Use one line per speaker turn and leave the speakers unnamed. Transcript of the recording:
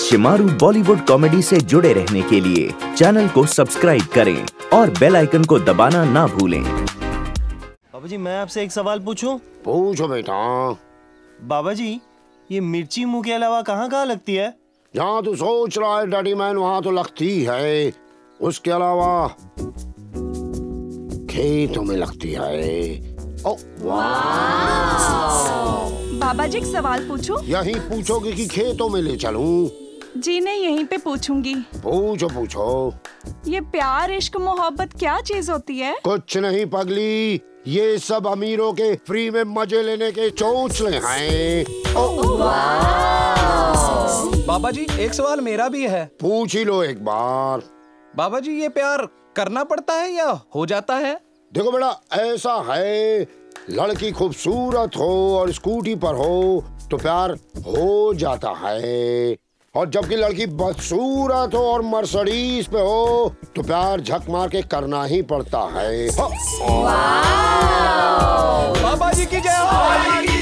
Shemaroo Bollywood comedy से जुड़े रहने के लिए चैनल को सब्सक्राइब करें और बेल आइकन को दबाना ना भूलें।
बाबा जी, मैं आपसे एक सवाल पूछूं?
पूछो बेटा।
बाबा जी, ये मिर्ची मुंह के अलावा कहाँ लगती है?
जहाँ तू सोच रहा है डैडी मैन, वहाँ तो लगती है। उसके अलावा खेतों में लगती है।
बाबा जी, एक सवाल पूछूं?
यही पूछोगे कि खेतों में ले चलूं?
जी नहीं, यहीं पे पूछूंगी।
पूछो पूछो।
ये प्यार, इश्क, मोहब्बत क्या चीज होती है?
कुछ नहीं पगली, ये सब अमीरों के फ्री में मजे लेने के चोंचले हैं।
बाबा जी, एक सवाल मेरा भी है।
पूछ ही लो एक बार।
बाबा जी, ये प्यार करना पड़ता है या हो जाता है?
देखो बेटा, ऐसा है, लड़की खूबसूरत हो और स्कूटी पर हो तो प्यार हो जाता है, और जबकि लड़की बदसूरत हो और मर्सिडीज पे हो तो प्यार झक मार के करना ही पड़ता है।
बाबा जी की जय हो।